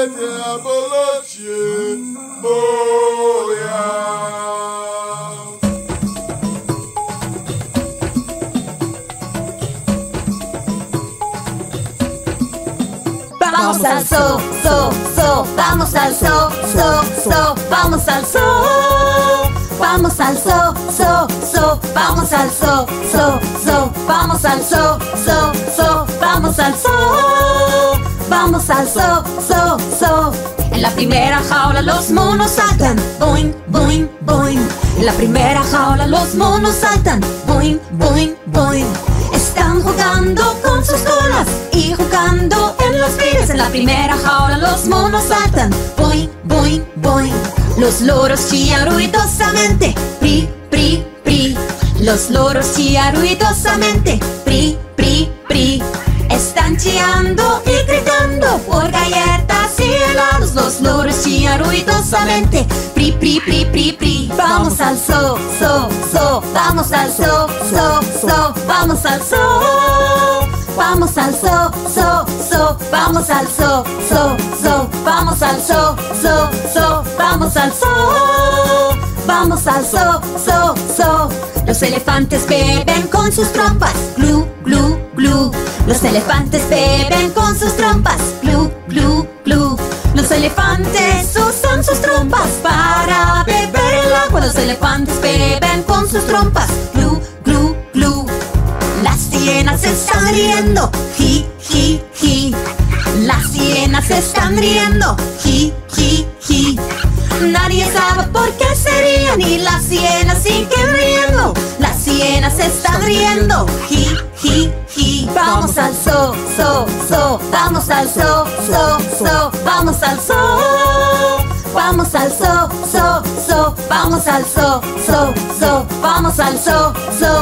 Vamos al zoo, vamos al zoo, vamos al zoo. Vamos al zoo, vamos al zoo, vamos al zoo, vamos al zoo. Vamos al zoo. En la primera jaula los monos saltan, boing, boing, boing. En la primera jaula los monos saltan, boing, boing, boing. Están jugando con sus colas y jugando en los pies. En la primera jaula los monos saltan, boing, boing, boing. Los loros chillan ruidosamente, pri, pri, pri. Los loros chillan ruidosamente, pri, pri, pri. Están chillando y gritando por galletas y helados. Los loros chillan ruidosamente, pri, pri, pri, pri, pri. Vamos al zoo, vamos al zoo, vamos al zoo. Vamos al zoo, vamos al zoo, vamos al zoo, vamos al zoo. Vamos al zoo. Los elefantes beben con sus trompas, glu, glu, glu. Los elefantes beben con sus trompas, glu, glu, glu. Los elefantes usan sus trompas para beber el agua. Los elefantes beben con sus trompas, glu, glu, glu. Las sirenas están riendo, ji, ji, ji. Las sirenas están riendo, ji, ji, ji. Nadie sabe por qué se ríen y las sirenas siguen riendo. Las sirenas están riendo, ji, ji, ji. Vamos al zoo, vamos al zoo, vamos al zoo. Vamos al zoo, vamos al zoo, vamos al zoo,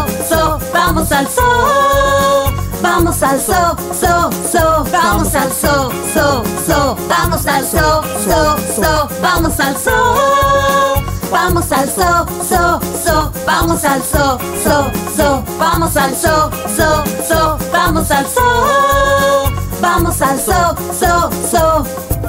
vamos al zoo. Vamos al zoo, vamos al zoo, vamos al zoo, vamos al zoo. Vamos al zoo, vamos al zoo, vamos al zoo, vamos al zoo. Vamos al zoo.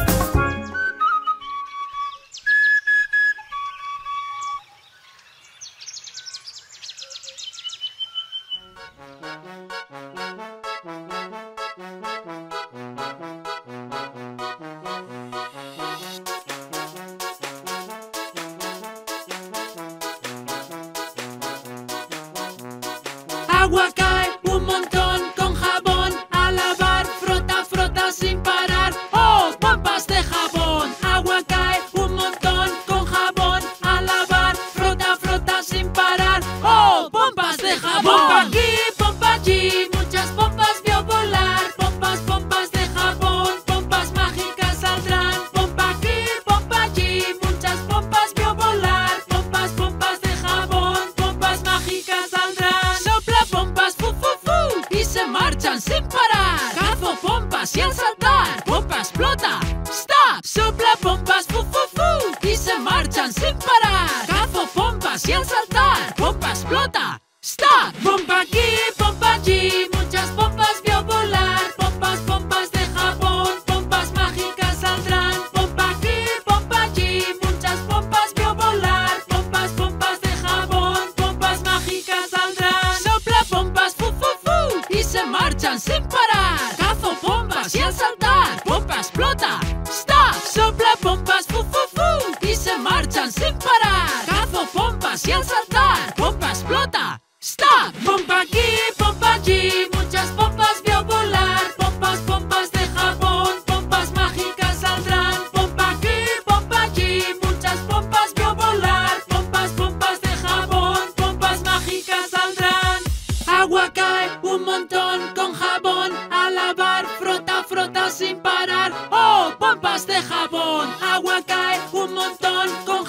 Agua cae un montón con jabón, a lavar, frota, frota sin parar. ¡Oh, pompas de jabón! Agua cae un montón con jabón, a lavar, frota, frota sin parar. ¡Oh, pompas de jabón! Pompa aquí, pompa allí, muchas pompas vio volar. Pompas, pompas de jabón, pompas mágicas saldrán. Pompa aquí, pompa allí, muchas pompas vio volar. Pompas, pompas de jabón, pompas mágicas saldrán. Sopla pompas, fu, fu, fu, y se marchan sin parar. Cazo pompas y al saltar, pompa explota. ¡Stop! Sopla pompas, fu, fu, fu, y se marchan sin parar. Cazo pompas y al saltar, pompa explota. ¡Stop! Pompa aquí, pompa allí, muchas pompas vio volar. Pompas, pompas de jabón, pompas mágicas saldrán. Pompa aquí, pompa allí, muchas pompas vio volar. Pompas, pompas de jabón, pompas mágicas saldrán. Sopla pompas, fu, fu, fu, y se marchan sin parar. Cazo pompas y al saltar, pompa explota. ¡Stop! Sopla pompas, fu, fu, fu, y se marchan sin parar. Cazo pompas y al saltar, pompa explota. ¡Stop! Pompa aquí, pompa allí, muchas pompas vio volar. Pompas, pompas de jabón, pompas mágicas saldrán. Pompa aquí, pompa allí, muchas pompas vio volar. Pompas, pompas de jabón, pompas mágicas saldrán. Agua cae un montón con jabón, a lavar, frota, frota sin parar. ¡Oh, pompas de jabón! Agua cae un montón con